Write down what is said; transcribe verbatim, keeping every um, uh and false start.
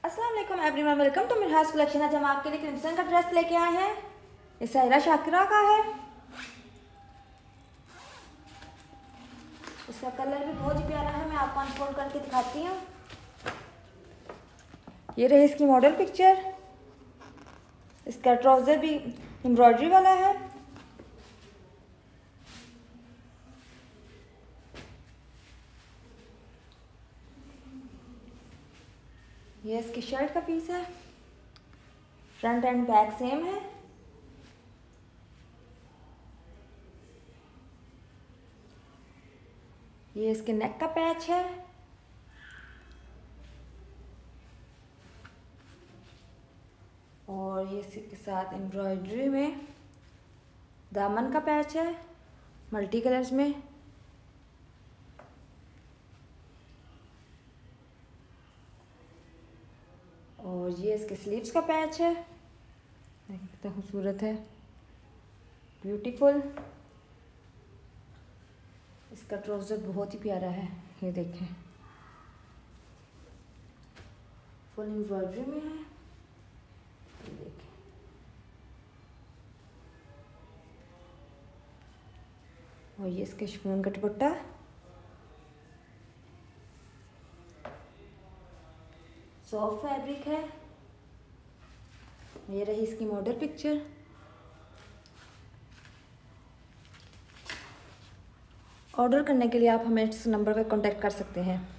अस्सलाम वालेकुम everyone, welcome to Miraj collection. आज हम आपके लिए क्रिम्सन का ड्रेस लेके आए हैं। ये सायरा शाकिरा का है। इसका कलर भी बहुत ही प्यारा है। मैं आपको अनफोल्ड करके दिखाती हूँ। ये रही इसकी मॉडल पिक्चर। इसका ट्राउज़र भी एम्ब्रॉयडरी वाला है। ये इसकी शर्ट का पीस है। फ्रंट एंड बैक सेम है। ये इसके नेक का पैच है। और ये इसके साथ एम्ब्रॉयडरी में दामन का पैच है मल्टी कलर्स में। और ये इसके स्लीव्स का पैच है। कितना खूबसूरत है, ब्यूटीफुल। इसका ट्राउज़र बहुत ही प्यारा है। ये देखें, फुल एम्ब्रॉयडरी में है। ये देखें, और ये इसका शिफॉन का दुपट्टा। सॉफ्ट फैब्रिक है। ये रही इसकी मॉडल पिक्चर। ऑर्डर करने के लिए आप हमें इस नंबर पर कांटेक्ट कर सकते हैं।